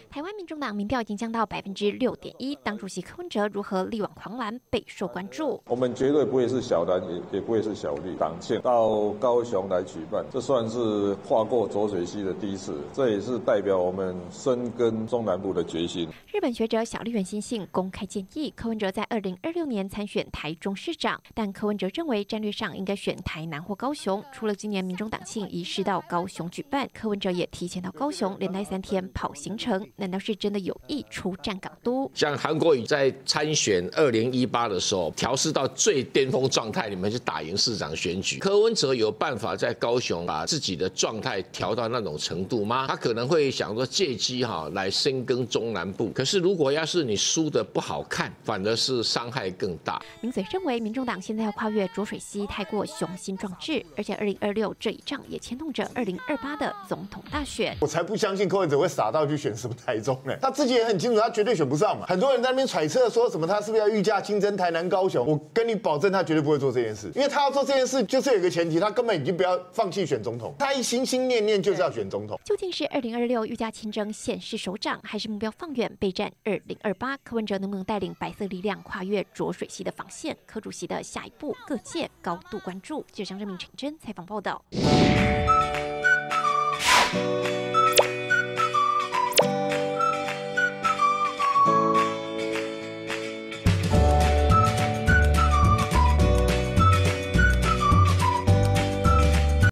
台湾民众党民调已经降到6.1%，党主席柯文哲如何力挽狂澜备受关注。 我们绝对不会是小蓝，也不会是小绿，党庆到高雄来举办，这算是跨过浊水溪的第一次，这也是代表我们深耕中南部的决心。 日本学者小笠原欣幸公开建议柯文哲在2026年参选台中市长，但柯文哲认为战略上应该选台南或高雄。除了今年民众党庆移师到高雄举办，柯文哲也提前到高雄，连待3天跑行程。难道是真的有意出战港都？ 像韩国瑜在参选2018的时候，调试到最巅峰状态，你们去打赢市长选举。柯文哲有办法在高雄把自己的状态调到那种程度吗？他可能会想说借机来深耕中南部。可是如果要是你输得不好看，反而是伤害更大。 名嘴认为，民众党现在要跨越浊水溪太过雄心壮志，而且2026这一仗也牵动着2028的总统大选。 我才不相信柯文哲会傻到去选什么台中呢？他自己也很清楚，他绝对选不上嘛。很多人在那边揣测说什么他是不是要御驾亲征台南高雄？我跟你保证，他绝对不会做这件事，因为他要做这件事就是有一个前提，他根本已经不要放弃选总统，他一心心念念就是要选总统。 究竟是2026御驾亲征县市首长，还是目标放远备战2028？柯文哲能不能带领白色力量跨越浊水溪的防线？柯主席的下一步，各界高度关注。记者张正明、陈真采访报道。